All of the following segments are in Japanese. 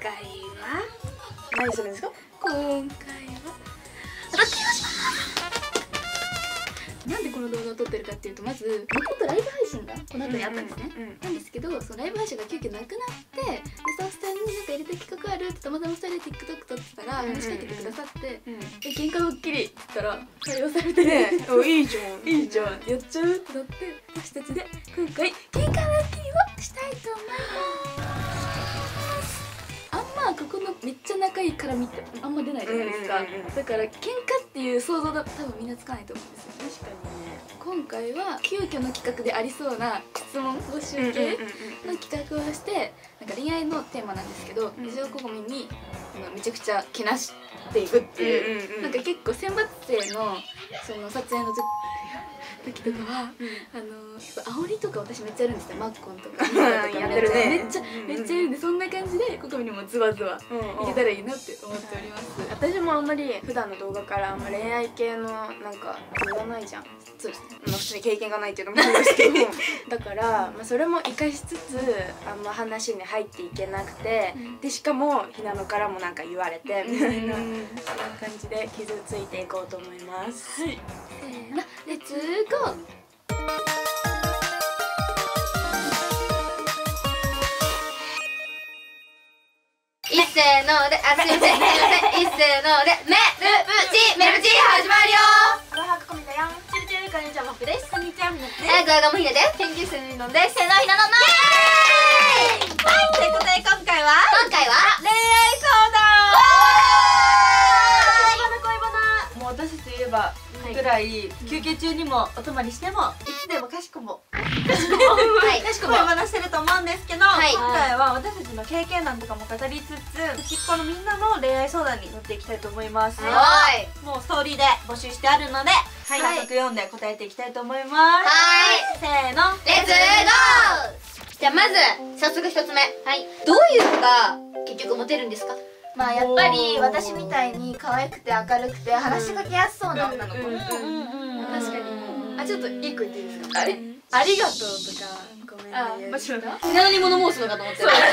回は何するんですか？ 今回はロッキーをします。なんでこの動画を撮ってるかっていうと、まずもともとライブ配信がこの後にあったんですね。なんですけど、そのライブ配信が急遽なくなって、でスタッフさんになんかやりたい企画あるってたまたま2人で TikTok 撮ってたら話しかけてくださって「喧嘩ドッキリ」って言ったら採用されてね 「いいじゃんいいじゃんやっちゃう」ってなって、私たちで今回喧嘩ドッキリをしたいと思います。あんまここのめっちゃ仲いい絡みってあんま出ないじゃないですか。だから喧嘩っていう想像だと多分みんなつかないと思うんですよ。 確かにね。 今回は急遽の企画でありそうな質問募集系の企画をして、なんか恋愛のテーマなんですけど、ラジオココミにめちゃくちゃけなしていくっていう、なんか結構選抜生のその撮影の時とかは煽りとか私めっちゃやるんですよ。マッコンとかやってるね。 めっちゃやるんで、そんな感じでココミにもズワズワいけたらいいなって思っております。 私もあんまり普段の動画からあんま恋愛系のなんか言わないじゃん。 そうですね。 普通に経験がないっていうのもあるんですけどだから、まあ、それも生かしつつあんま話に入っていけなくて、でしかもひなのからもなんか言われてみたいな、そんな感じで傷ついていこうと思います。はい、 せーの、レッツゴー。いっせーので、あ、すいません、いっせーので、メルブチ始まるよ。 アロハココミだよ。 チュルチュル、こんにちは、マップです。 こんにちは、みなです。 グアガモヒデです。研究室のみのです。せーの、ひなののイエーイ。 はい、ということで今回は恋愛相談。 もう私といえばぐらい、休憩中にもお泊まりしてもいつでもかしこも声話してると思うんですけど、今回は私たちの経験談とかも語りつつ、ちっこのみんなの恋愛相談に乗っていきたいと思います。もうストーリーで募集してあるので早速読んで答えていきたいと思います。せーの、 レッツゴー。じゃあまず早速一つ目、どういうのが結局モテるんですか？ まあやっぱり私みたいに可愛くて明るくて話しかけやすそうな女の子。 確かに。あ、ちょっと一個言っていいですか？ ありがとうとかごめんね。 もちろんひなのに物申すのかと思って。 違います、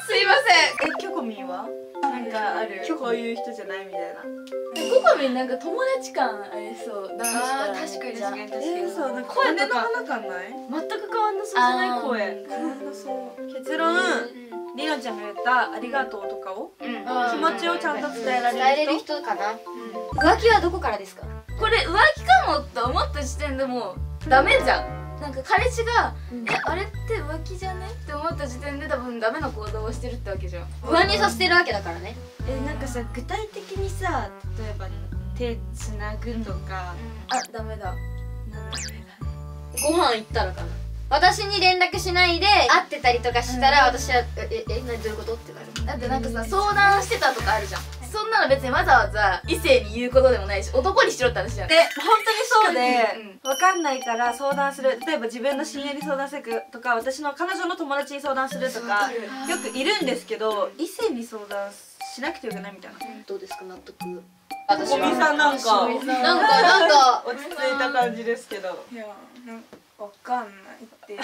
すいません。キョコミンはなんかある？こういう人じゃないみたいな。 ココミンなんか友達感ありそう。男子から確かにじゃん。 そう、なんか声とか花感ない？全く変わんなそうじゃない？声変わんなそう。結論、りのちゃんが言ったありがとうとかを気持ちをちゃんと伝えられる人かな。 浮気はどこからですか？これ浮気かもって思った時点でもうダメじゃん。なんか彼氏があれって浮気じゃねって思った時点で多分ダメな行動をしてるってわけじゃん。 不安にさせてるわけだからね。 なんかさ、具体的にさ、例えば手つなぐとか、 ダメだ。 ご飯行ったらかな。私に連絡しないで会ってたりとかしたら、私は何どういうことってなる。 だってなんかさ、相談してたとかあるじゃん。そんなの別にわざわざ異性に言うことでもないし、男にしろって話じゃん。 本当にそうで、分かんないから相談する。例えば自分の親友に相談するとか、私の彼女の友達に相談するとかよくいるんですけど、異性に相談しなくてよくないみたいな。 どうですか、納得？ 私はみさんなんか落ち着いた感じですけど。いや、わかんないっていう。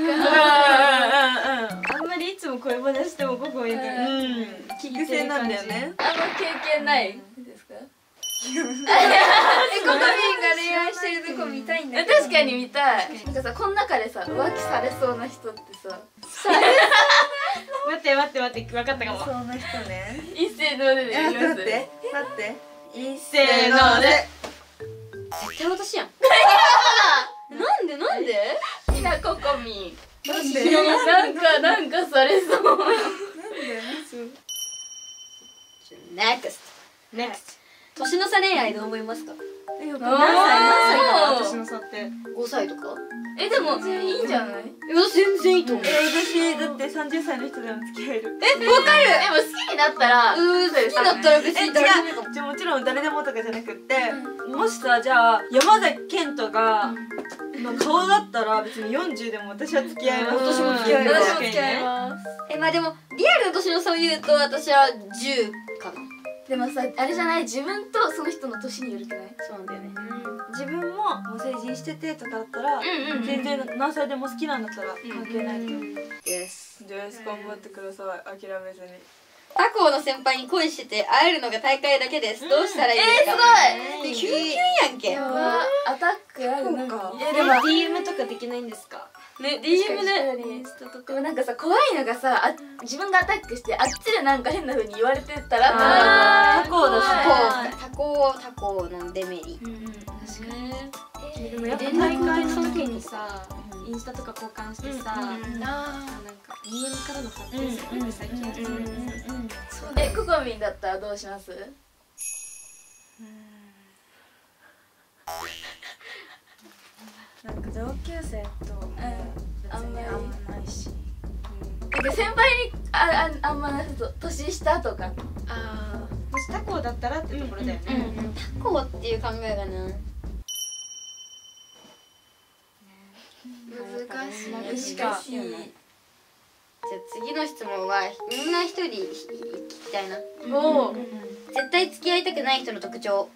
あんまりいつも声話してもここに聞く性なんだよね。 あんま経験ないですか？ ココミンが恋愛してるとこ見たいんだけど。 確かに見たい。なんかさ、この中でさ、浮気されそうな人ってさ、 待って分かったかも。そんな人ね。 一斉ので言います。 待って一斉ので。 絶対私やん。なんでひなここみん。 なんでなんかされそう。 なんで ？NEXT。年の差恋愛どう思いますか？ 何歳かな、年の差って。 5歳とか？ でもいいんじゃない？ 全然いいと思う。 私だって30歳の人でも付き合える。 わかる。 でも好きになったら、 好きだったら別に誰でもいいかも。 もちろん誰でもとかじゃなくって、もしさ、じゃあ山崎賢人がの顔だったら別に40でも私は付き合います。 私も付き合います。 私も付き合います。 まあでもリアルな年の差を言うと私は10かな。 でもさ、あれじゃない、自分とその人の年によるくない？ そうなんだよね。 自分ももう成人しててとかだったら全然何歳でも好きなんだったら関係ないと思う。 です。 頑張ってください、諦めずに。 他校の先輩に恋してて会えるのが大会だけです。どうしたらいいですか？ すごい。 キュンキュンやんけ。 やば。アタックあるなんか。 でも DM とかできないんですか？ ね、DM ね。 でもなんかさ、怖いのがさ、自分がアタックしてあっちでなんか変な風に言われてたら他校だし、 他校のデメリ。 確かに。 でもやっぱ大会の時にさ、インスタとか交換してさ、なんか DM からの発展するって最近やってるんですよ。 ココミンだったらどうします？ なんか同級生と別にあんまないし、 先輩にあんまないと年下とか。 もし他校だったらってところだよね。 他校っていう考えがな。難しい。じゃあ次の質問はみんな一人聞きたいな。絶対付き合いたくない人の特徴。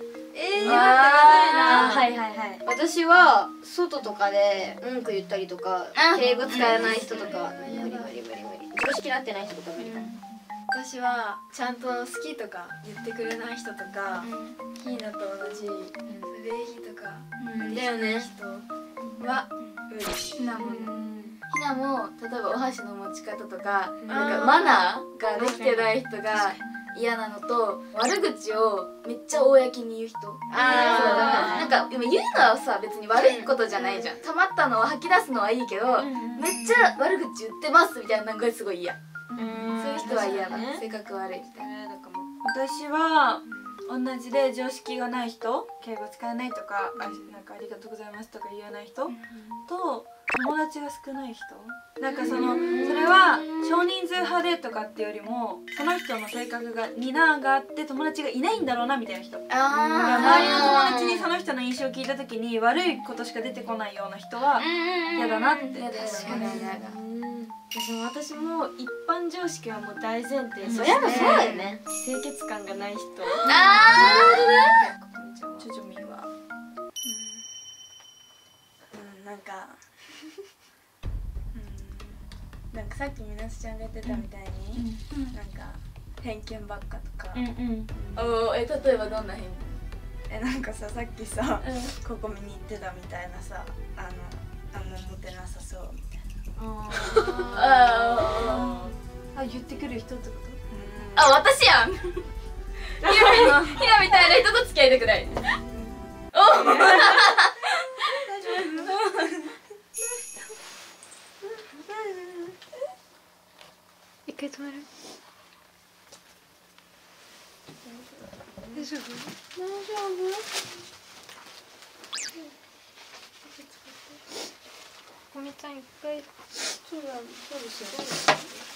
はいはいはい。 私は外とかで文句言ったりとか敬語使わない人とか無理。常識になってない人とか無理だ。 私はちゃんと好きとか言ってくれない人とか、ヒーナと同じ礼儀とかだよね。 人はひなも例えばお箸の持ち方とかなんかマナーができてない人が嫌なのと、悪口をめっちゃ公に言う人。なんか言うのはさ別に悪いことじゃないじゃん。溜まったのを吐き出すのはいいけど、めっちゃ悪口言ってますみたいなのがすごい嫌。そういう人は嫌だ。性格悪いみたいな。 私は同じで常識がない人、敬語使えないとか、なんかありがとうございますとか言えない人と友達が少ない人、なんかそれは少人数派でとかってよりもその人の性格ががあって友達がいないんだろうなみたいな人。周りの友達にその人の印象を聞いた時に悪いことしか出てこないような人は嫌だなって。 私も一般常識はもう大前提として、 そうだよね。 清潔感がない人。 ちょちょみはなんかさっきみなすちゃんが言ってたみたいに、なんか偏見ばっかとか。 例えばどんな偏見？ なんかさっきさここ見に行ってたみたいなさ、あんまモテなさそうみたいな。 言ってくる人ってこと？ 私やん。ひなみたいな人と付き合いたくない。 一回止める？大丈夫？こみちゃん一回。そうですよ。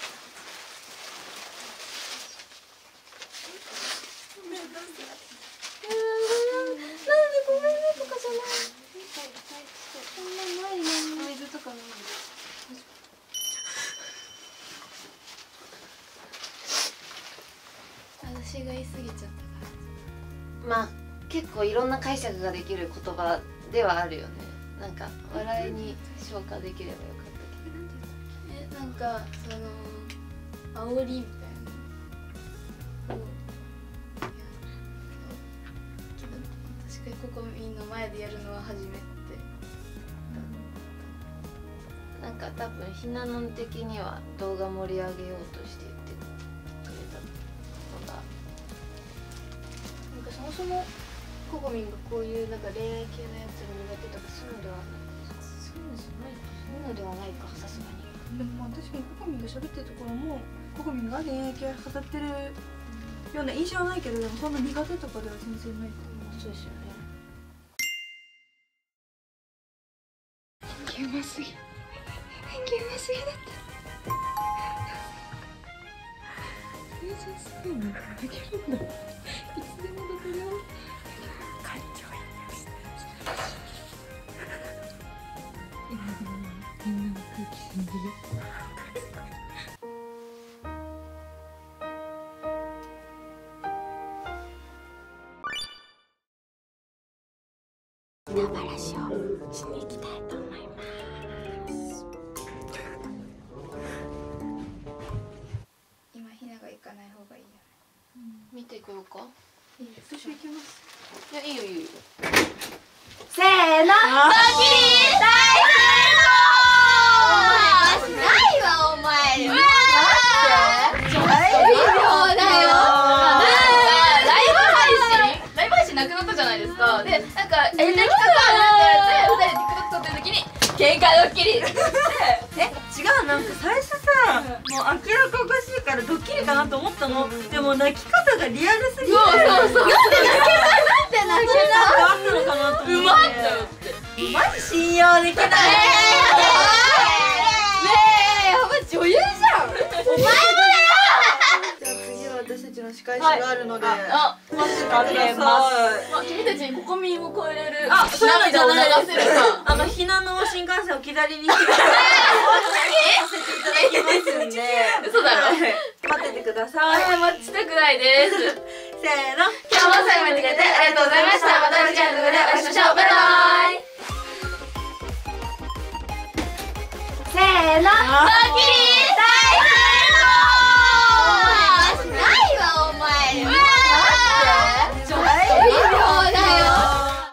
なんでごめんねとかじゃない。そんなないな。水とかない。私が言い過ぎちゃったから。 まあ結構いろんな解釈ができる言葉ではあるよね。なんか笑いに消化できればよかったけど。 なんか煽りみたいな。確かにここみんな前でやるのは初めて。 なんか多分ひなのん的には動画盛り上げようとして言ってくれたのが、なんかそもそもココミンがこういうなんか恋愛系のやつが苦手とかそういうのではない。そういうのではないか、さすがに。 でも確かにココミンが喋ってるところもココミンが恋愛系を語ってるような印象はないけど、でもそんな苦手とかでは全然ないと思う。 そうですよね。 偏見すぎだった全然すごいのができるんだ。いつでもどこでも感情移入してみんなの空気信じる。話をしに行きたいと思います。 今ひなが行か見てこようか。 私行きます。 いや、いいよいいよ。 せーの。 ないわお前。 ライブ配信なくなったじゃないですか。で、なんかやりたい企画あるって言われて、2人で TikTok 撮ってる時に喧嘩ドッキリって違う、なんか最初さ、もう明らかおかしいからドッキリかなと思ったの。でも泣き方がリアルすぎて、なんで泣けないあったのかなと思って。 うまっって思って。 マジ信用できない。 女優じゃん。お前もだよ。 じゃあ次は私たちの仕返しがあるので、待ってあてください。 君たちにココミンを超えれるそういうのじゃない涙を流せるか。 ひなの新幹線を置き去りにしてください。させていただきますんで。 嘘だろ。 待っててください。 待ちたくないです。 せーの。 今日も最後まで見てくれてありがとうございました。また次回の動画でお会いしましょう。バイバイ。 せーの。 ドッキリ。